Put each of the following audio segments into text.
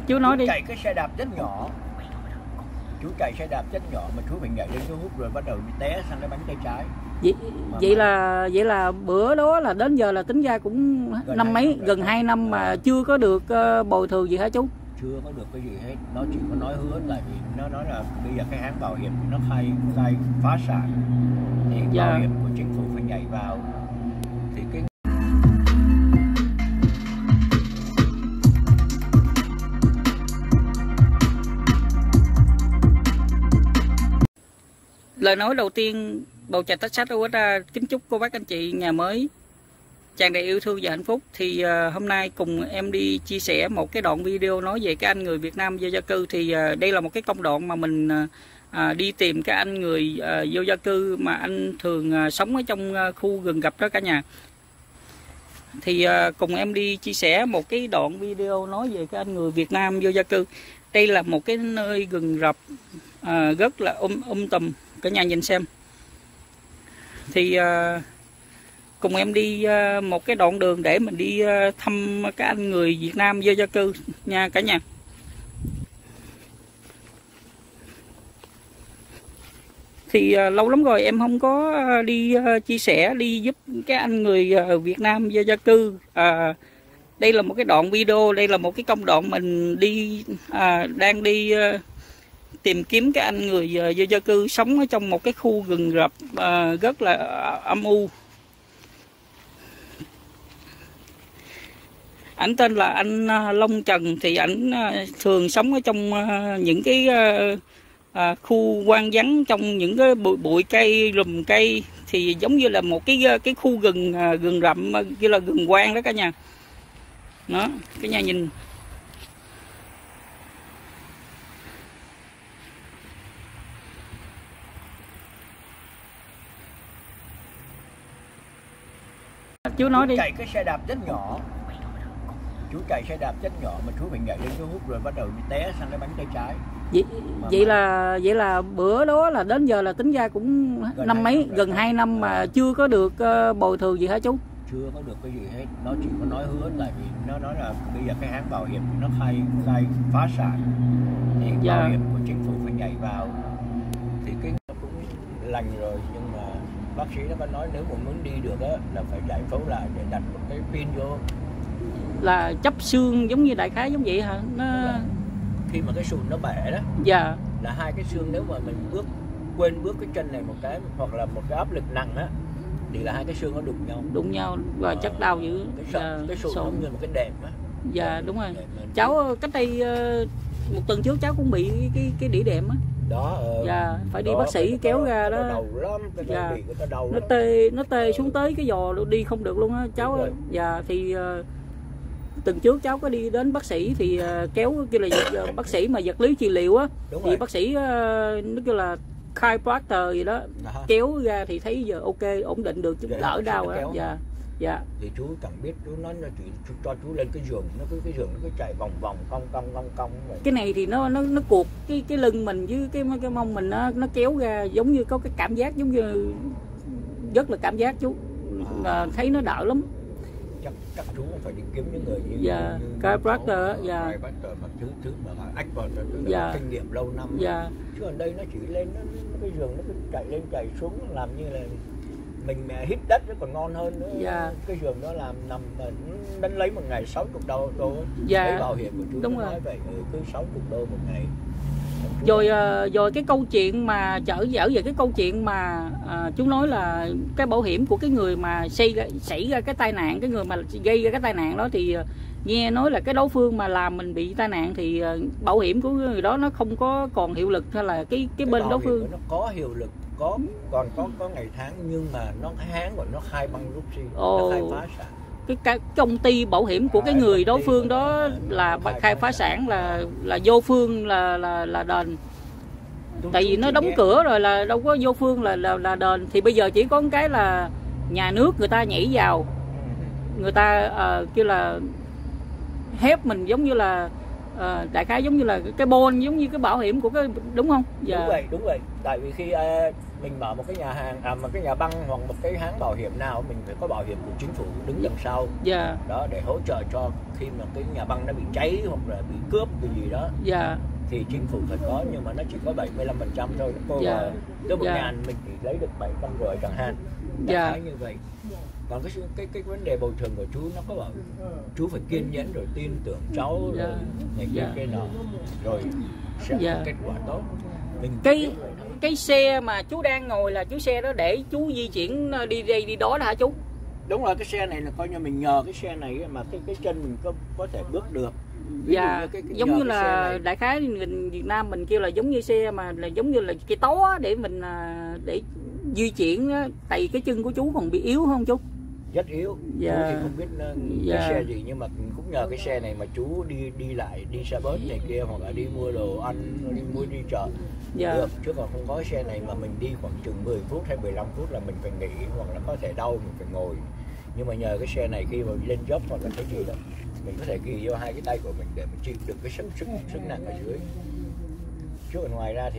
Chú nói đi. Chạy cái xe đạp rất nhỏ. Chú chạy xe đạp rất nhỏ mà chú phải nhảy lên chú hút rồi bắt đầu té sang cái bánh tay trái. Vậy là bữa đó là đến giờ là tính ra cũng gần 2 năm mà chưa có được bồi thường gì hả chú? Chưa có được cái gì hết, nó chỉ có nói hứa, tại vì nó nói là bây giờ cái hãng bảo hiểm nó khai phá sản thì bảo hiểm của chính phủ phải nhảy vào thì cái lời nói đầu tiên bầu trời tách sách ra kính chúc cô bác anh chị nhà mới tràn đầy yêu thương và hạnh phúc. Thì hôm nay cùng em đi chia sẻ một cái đoạn video nói về cái anh người Việt Nam vô gia cư. Thì đây là một cái công đoạn mà mình đi tìm cái anh người vô gia cư mà anh thường sống ở trong khu rừng rập đó cả nhà. Thì cùng em đi chia sẻ một cái đoạn video nói về cái anh người Việt Nam vô gia cư. Đây là một cái nơi rừng rập rất là tùm, cả nhà nhìn xem. Thì cùng em đi một cái đoạn đường để mình đi thăm cái anh người Việt Nam vô gia cư nha cả nhà. Thì lâu lắm rồi em không có đi chia sẻ, đi giúp cái anh người Việt Nam vô gia cư. Đây là một cái đoạn video, đây là một cái công đoạn mình đi đang đi tìm kiếm cái anh người vô gia cư sống ở trong một cái khu rừng rập rất là âm u. Ảnh tên là anh Long Trần. Thì ảnh thường sống ở trong những cái khu hoang vắng, trong những cái bụi cây, rùm cây, thì giống như là một cái khu rừng rậm, kia là rừng hoang đó cả nhà. Đó, cả nhà nhìn. Chú nói đi. Chạy cái xe đạp rất nhỏ. Chú chạy xe đạp rất nhỏ mà chú phải nhảy lên chú hút rồi bắt đầu té sang cái bánh tay trái. Vậy là bữa đó là đến giờ là tính ra cũng gần 2 năm mà chưa có được bồi thường gì hả chú? Chưa có được cái gì hết, nó chỉ có nói hứa, tại vì nó nói là bây giờ cái hãng bảo hiểm nó khai phá sản thì bảo hiểm của chính phủ phải nhảy vào thì cái nó cũng lành rồi, nhưng mà bác sĩ nó có nói nếu mà muốn đi được á là phải giải phẫu lại để đặt một cái pin vô. Là chấp xương giống như đại khái giống vậy hả? Khi mà cái sụn nó bẻ đó, là hai cái xương, nếu mà mình quên bước cái chân này một cái hoặc là một cái áp lực nặng á thì là hai cái xương nó đụng nhau và chắc đau dữ. Cái sụn giống như một cái đệm á. Dạ đúng rồi. Cháu cách đây một tuần trước cháu cũng bị cái đĩa đệm á. Đó. Phải đi bác sĩ kéo ra đó. Đầu lắm, nó tê xuống tới cái giò đi không được luôn á cháu. Thì tuần trước cháu có đi đến bác sĩ thì kéo kêu là bác sĩ mà vật lý trị liệu á, thì bác sĩ nó kêu là chiropractor gì đó, kéo ra thì thấy giờ ok, ổn định được, đỡ đau á. Thì chú chẳng biết, chú nói là chú cho chú lên cái giường, cái giường nó cứ chạy vòng vòng cong vậy. Cái này thì nó cuột cái lưng mình với cái mông mình, nó kéo ra giống như có cái cảm giác giống như rất là cảm giác chú. Thấy nó đỡ lắm. Chắc chú cũng phải đi kiếm những người như chiropractor á. Mà thứ mà expert kinh nghiệm lâu năm. Chứ ở đây nó chỉ lên cái giường nó cứ chạy lên chạy xuống, làm như là mình hít đất nó còn ngon hơn nữa. Cái giường đó nằm đánh lấy một ngày 60 đô. Cái bảo hiểm của chú đúng nói vậy, cứ 60 đô một ngày. Rồi cái câu chuyện mà trở về cái câu chuyện mà chú nói là cái bảo hiểm của cái người mà xảy ra cái tai nạn, cái người mà gây ra cái tai nạn đó, thì nghe nói là cái đối phương mà làm mình bị tai nạn thì bảo hiểm của người đó nó không có còn hiệu lực, hay là cái bên đối phương nó có hiệu lực, còn có ngày tháng, nhưng mà nó hán và nó khai bankruptcy, nó khai phá sản. Cái công ty bảo hiểm của cái người đối phương đó là khai phá sản, là vô phương là đền. Tại vì nó đóng cửa rồi là đâu có vô phương là đền. Thì bây giờ chỉ có một cái là nhà nước người ta nhảy vào, người ta kêu là help mình, giống như là đại khái giống như là cái bôn, giống như cái bảo hiểm của cái, đúng không? Đúng vậy. Tại vì khi mình mở một cái nhà hàng, một cái nhà băng hoặc một cái hãng bảo hiểm nào, mình phải có bảo hiểm của chính phủ đứng đằng sau. Đó, để hỗ trợ cho khi mà cái nhà băng nó bị cháy hoặc là bị cướp cái gì đó. Thì chính phủ phải có, nhưng mà nó chỉ có 75% thôi. Cô tới 1.000 mình chỉ lấy được 750 chẳng hạn. Đại như vậy. Còn cái vấn đề bồi thường của chú, nó có bảo chú phải kiên nhẫn rồi tin tưởng cháu rồi này kia cái nọ rồi sẽ có kết quả tốt. Cái xe mà chú đang ngồi là chú xe đó để chú di chuyển đi đây đi đó đó hả chú? Đúng rồi, cái xe này là coi như mình nhờ cái xe này mà cái chân mình có thể bước được. Giống như là đại khái người Việt Nam mình kêu là giống như xe mà là giống như là cái tó để mình để di chuyển á. Tại cái chân của chú còn bị yếu không chú? Rất yếu. Chú thì không biết cái xe gì, nhưng mà cũng nhờ cái xe này mà chú đi lại, đi xe bus này kia, hoặc là đi mua đồ ăn, đi chợ được. Chứ còn không có xe này mà mình đi khoảng chừng 10 phút hay 15 phút là mình phải nghỉ, hoặc là có thể đau mình phải ngồi. Nhưng mà nhờ cái xe này khi mà lên dốc hoặc là cái gì đó, mình có thể ghi vô hai cái tay của mình để mình chịu được cái sức nặng ở dưới. Chứ còn ngoài ra thì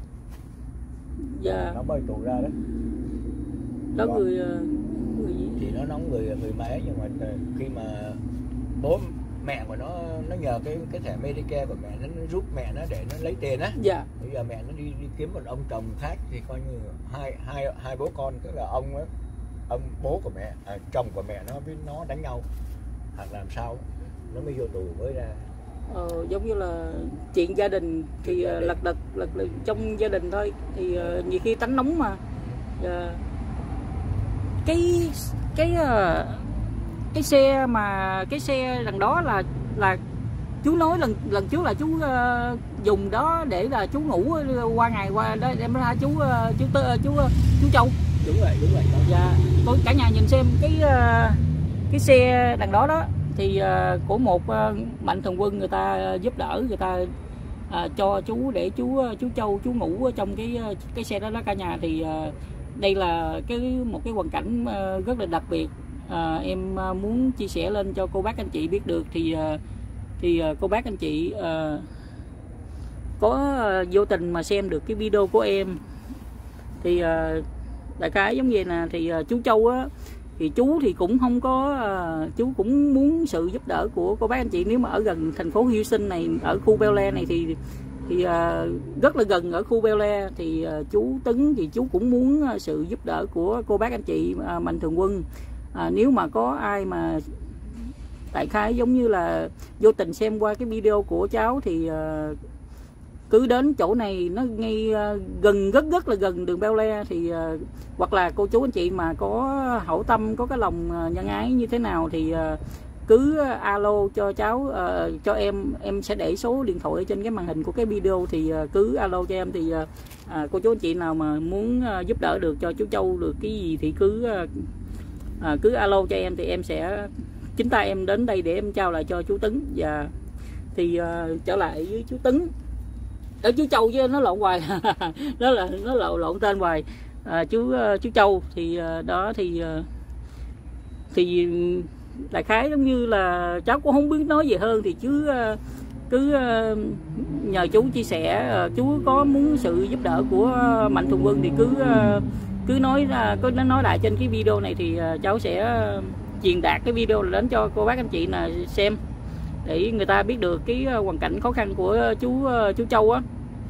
nó bơi tụ ra đó. Đó người gì? Thì nó nóng người mẹ, nhưng mà khi mà bố mẹ của nó nhờ cái thẻ Medicare của mẹ, nó giúp mẹ nó để nó lấy tiền á. Bây giờ mẹ nó đi kiếm một ông chồng khác thì coi như hai bố con, tức là ông bố của mẹ, chồng của mẹ nó với nó đánh nhau hoặc làm sao nó mới vô tù mới ra. Giống như là chuyện gia đình thì lật đật trong gia đình thôi, thì nhiều khi tánh nóng mà. Cái xe lần đó là chú nói lần trước là chú dùng đó để là chú ngủ qua ngày qua đó, em ra chú Châu. Đúng vậy. Tôi cả nhà nhìn xem cái xe đằng đó thì của một mạnh thường quân, người ta giúp đỡ, người ta cho chú để chú Châu chú ngủ trong cái xe đó cả nhà. Thì đây là một cái hoàn cảnh rất là đặc biệt, em muốn chia sẻ lên cho cô bác anh chị biết được. Thì cô bác anh chị có vô tình mà xem được cái video của em thì đại khái giống như nè, thì chú Châu á, thì chú thì cũng không có chú cũng muốn sự giúp đỡ của cô bác anh chị. Nếu mà ở gần thành phố Houston này, ở khu Bel Air này thì rất là gần ở khu Bel Air, thì chú Tấn thì chú cũng muốn sự giúp đỡ của cô bác anh chị mạnh thường quân. Nếu mà có ai mà đại khái giống như là vô tình xem qua cái video của cháu thì cứ đến chỗ này, nó ngay gần, rất là gần đường Bel Air, thì hoặc là cô chú anh chị mà có hảo tâm, có cái lòng nhân ái như thế nào thì cứ alo cho cháu, cho em sẽ để số điện thoại ở trên cái màn hình của cái video, thì cứ alo cho em. Thì cô chú anh chị nào mà muốn giúp đỡ được cho chú Châu được cái gì thì cứ alo cho em, thì em sẽ chính tay em đến đây để em trao lại cho chú Tấn. Và thì trở lại với chú Tấn, ở chú Châu chứ nó lộn hoài nó lộn tên hoài. Chú Châu thì đó thì đại khái giống như là cháu cũng không biết nói gì hơn, thì cứ nhờ chú chia sẻ. Chú có muốn sự giúp đỡ của mạnh thường quân thì cứ nói lại trên cái video này, thì cháu sẽ truyền đạt cái video đến cho cô bác anh chị là xem, để người ta biết được cái hoàn cảnh khó khăn của chú Châu á.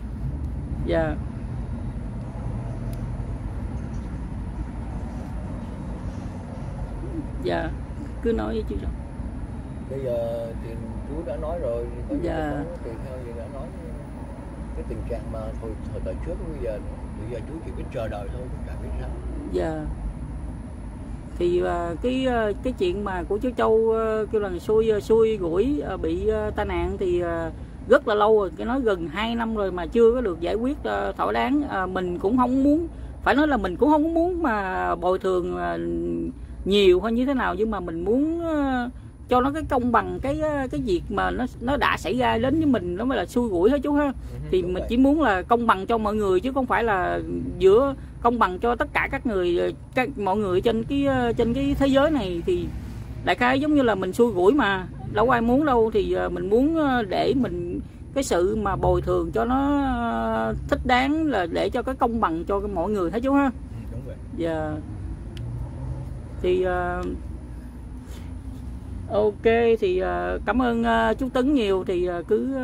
Dạ, cứ nói với chú Châu. Bây giờ thì chú đã nói rồi, tùy theo gì đã nói. Cái tình trạng mà thời trước bây giờ chú chỉ biết chờ đợi thôi, cũng chẳng biết sao. Thì cái chuyện mà của chú Châu kêu là xui rủi bị tai nạn thì rất là lâu rồi, cái nói gần 2 năm rồi mà chưa có được giải quyết thỏa đáng. Mình cũng không muốn, phải nói là mình cũng không muốn mà bồi thường nhiều hay như thế nào, nhưng mà mình muốn cho nó cái công bằng cái việc mà nó đã xảy ra đến với mình, nó mới là xui rủi hết chú ha. Thì mình chỉ muốn là công bằng cho mọi người, chứ không phải là giữa công bằng cho tất cả các người, mọi người trên cái thế giới này. Thì đại khái giống như là mình xui rủi mà đâu ai muốn đâu, thì mình muốn để mình cái sự mà bồi thường cho nó thích đáng, là để cho cái công bằng cho mọi người hả chú ha? Đúng vậy. Dạ. Thì ok, thì cảm ơn chú Tấn nhiều. Thì cứ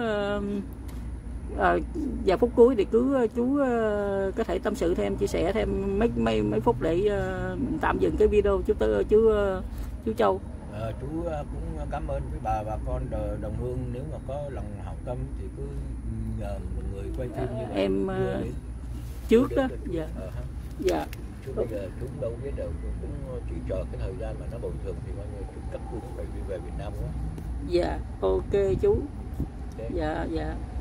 vài phút cuối thì cứ chú có thể tâm sự thêm, chia sẻ thêm mấy phút để mình tạm dừng cái video chú Châu. Chú cũng cảm ơn với bà con đồng hương, nếu mà có lòng hảo tâm thì cứ nhờ một người quay phim như vậy. Em trước đó. Dạ. Dạ. Chú bây giờ chú đâu biết đâu, cũng chỉ chờ cái thời gian mà nó bồi thường thì bao nhiêu chú cấp cũng phải đi về Việt Nam quá. Dạ, ok chú. Okay. Dạ.